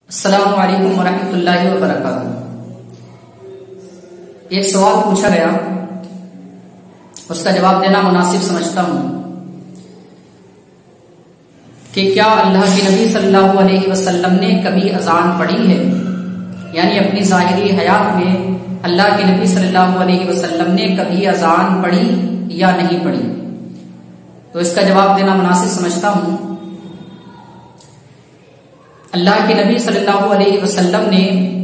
السلام علیکم ورحمۃ اللہ وبرکاتہ۔ ایک سوال پوچھا گیا، اس کا جواب دینا مناسب سمجھتا ہوں کہ کیا اللہ کے نبی صلی اللہ علیہ وسلم نے کبھی اذان پڑھی ہے؟ یعنی اپنی ظاہری حیات میں اللہ کے نبی صلی اللہ علیہ وسلم نے کبھی اذان پڑھی یا نہیں پڑھی؟ تو اس کا جواب دینا مناسب سمجھتا ہوں۔ اللہ کے نبی صلی اللہ علیہ وسلم نے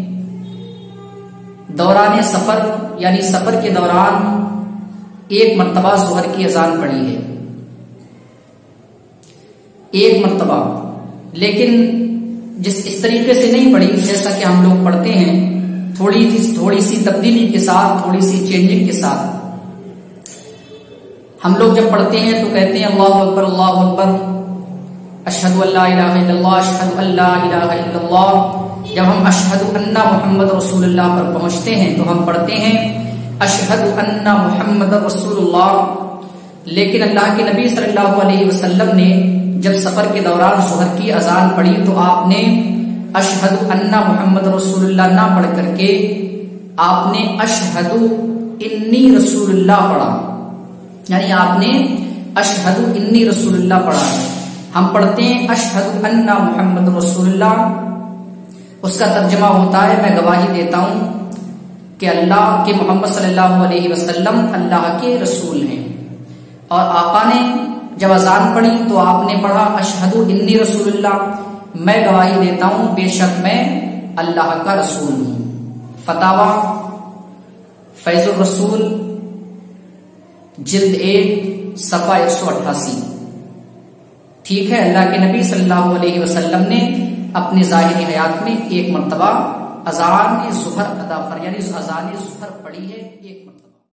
دوران سفر یعنی سفر کے دوران ایک مرتبہ ظہر کی اذان پڑھی ہے، ایک مرتبہ، لیکن اس طریقے سے نہیں پڑھی جیسا کہ ہم لوگ پڑھتے ہیں، تھوڑی سی تبدیلی کے ساتھ، تھوڑی سی چینجنگ کے ساتھ۔ ہم لوگ جب پڑھتے ہیں تو کہتے ہیں اللہ اکبر اللہ اکبر، اشہد ان لا الہ الا اللہ، اشہد ان لا الہ الا اللہ۔ جب ہم اشہد ان محمد رسول اللہ پر پہنچتے ہیں تو ہم پڑھتے ہیں اشہد ان محمد رسول اللہ۔ لیکن اللہ کے نبی صلی اللہ علیہ وسلم نے جب سفر کے دوران ظہر کی اذان پڑھی تو آپ نے اشہد ان محمد رسول اللہ نہ پڑھ کر کے آپ نے اشہد انی رسول اللہ پڑھا، یعنی آپ نے اشہد انی رسول اللہ پڑھا۔ ہم پڑھتے ہیں اشہد ان محمد رسول اللہ، اس کا ترجمہ ہوتا ہے میں گواہی دیتا ہوں کہ اللہ کے محمد صلی اللہ علیہ وسلم اللہ کے رسول ہیں۔ اور آقا نے جب اذان پڑھی تو آپ نے پڑھا اشہد انی رسول اللہ، میں گواہی دیتا ہوں بے شک میں اللہ کا رسول ہوں۔ فتاوی فیض الرسول جلد 1 صفحہ 188۔ ٹھیک ہے، اللہ کے نبی صلی اللہ علیہ وسلم نے اپنی ظاہری حیات میں ایک مرتبہ اذان ظہر ادا یعنی اذان ظہر پڑھی ہے، ایک مرتبہ۔